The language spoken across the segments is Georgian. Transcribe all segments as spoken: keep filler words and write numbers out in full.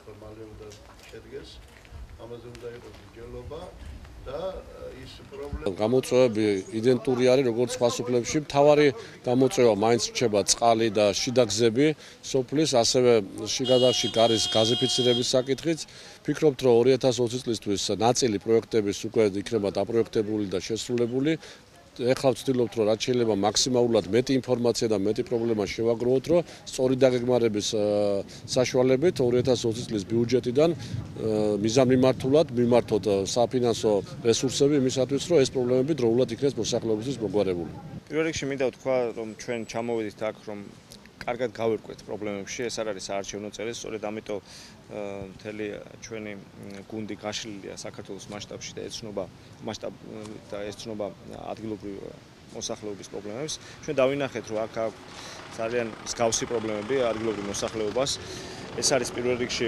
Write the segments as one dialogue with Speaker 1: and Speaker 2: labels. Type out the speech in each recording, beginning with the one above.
Speaker 1: რომ მალე უნდა შედგეს, ამაზე უნდა იყოს მსჯელობა და ის პრობლემა
Speaker 2: გამოწვევები იდენტური არის როგორც სხვა სოფლებში. მთავარი გამოწვევა მაინც რჩება წყალი და შიდა გზები სოფლის, ასევე შიგადაში გარის გაზიფიცირების საკითხიც. Ფიქრობთ, რომ ორი ათას ოცი წლისთვის ნაწილი პროექტების უკვე იქნება დაპროექტებული და შესრულებული. Ეხლა ვცდილობთ, რომ რაც შეიძლება მაქსიმალურად მეტი ინფორმაცია და მეტი პრობლემა შევაგროვოთ, რომ სწორი დაგეგმარების საშუალებით ორი ათას ოცი წლის ბიუჯეტიდან მიზანმიმართულად მიმართოთ საფინანსო რესურსები იმისათვის, რომ ეს პრობლემები დროულად იქნეს მოსახლეობისთვის მოგვარებული.
Speaker 3: პირველ რიგში მინდა ვთქვა, რომ ჩვენ ჩამოვედით აქ, რომ კარგად გავერკვეთ პრობლემებში, ეს არ არის საარჩევნო წელი, სწორედ ამიტომ მთელი ჩვენი გუნდი გაშლილია საქართველოს მასშტაბში და ეცნობა მასშტაბ და ეცნობა ადგილობრივ მოსახლეობის პრობლემებს. ჩვენ დავინახეთ, რომ აქ აქვს ძალიან მსგავსი პრობლემები ადგილობრივ მოსახლეობას. ეს არის პირველ რიგში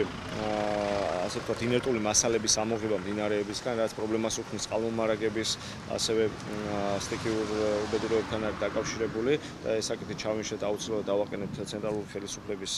Speaker 3: ასე ვთქვათ ინერტული მასალების ამოღება მდინარეებისგან, რაც პრობლემას უქმნის წყალმომარაგების, ასევე სტიქიურ უბედურებებთან არის დაკავშირებული და ეს საკითხი ჩავინშეთ აუცილებლად დავაყენებთ ცენტრალური ხელისუფლების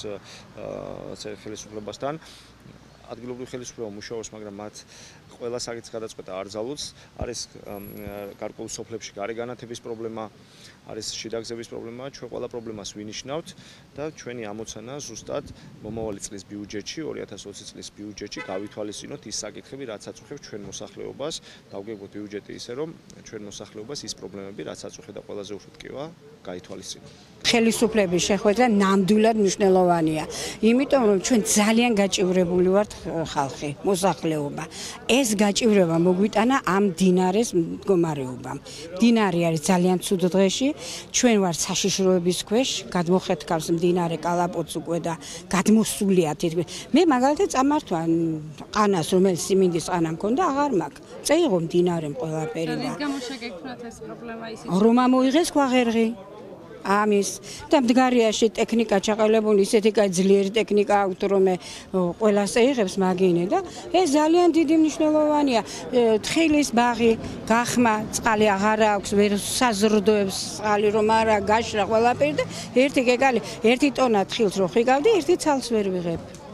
Speaker 3: ხელისუფლებასთან. ადგილობრივი ხელისუფლება მუშაობს, მაგრამ მათ ყველა საკითხის გადაწყვეტა არ ძალუძს. არის გარკვეულ სოფლებში გარეგანათების პრობლემა, არის შიდაგზების პრობლემა. ჩვენ ყველა პრობლემას ვინიშნავთ და ჩვენი ამოცანა ზუსტად მომავალი წლის ბიუჯეტში, ორი ათას ოცი წლის ბიუჯეტში გავითვალისწინოთ ის საკითხები, რაც აწუხებს ჩვენ მოსახლეობას. დავგეგმოთ ბიუჯეტი ისე, რომ ჩვენ მოსახლეობას ის პრობლემები, რაც აწუხებს და ყველაზე უშუქტკივა, გაითვალისწინოთ.
Speaker 4: ხელისუფლების შეხვედრა ნამდვილად მნიშვნელოვანია, იმიტომ რომ ჩვენ ძალიან გაჭირვებული ვართ ხალხი, მოსახლეობა. ეს გაჭირვება მოგვიტანა ამ მდინარეს მდგომარეობამ. მდინარე არის ძალიან ცუდ დღეში, ჩვენ ვართ საშიშროების ქვეშ, გადმოხეთქავს მდინარე კალაპოტს უკვე და გადმოსულია თითქმის. მე მაგალითად წამართვა ყანას, რომელიც სიმინდის ყანა მქონდა, აღარ მაქვს. წეიღო მდინარემ ყველაფერი.
Speaker 5: რის გამო შეგექმნათ ეს პრობლემა ისიც?
Speaker 4: რომ ამოიღეს ქვაღერღი. ამის და მდგარიაში ტექნიკა ჩაყალებული, ისეთი კაი ძლიერი ტექნიკა აქვს, რომ ყველას ეიღებს მაგინე და ეს ძალიან დიდი მნიშვნელოვანია. თხილის ბაღი გახმა, წყალი აღარ აქვს, ვერ საზრდოებს წყალი რომ არა გაშრა ყველაფერი და ერთი გეგალი, ერთი ტონა თხილს რო ხიგავდი, ერთი ცალს ვერ ვიღებ.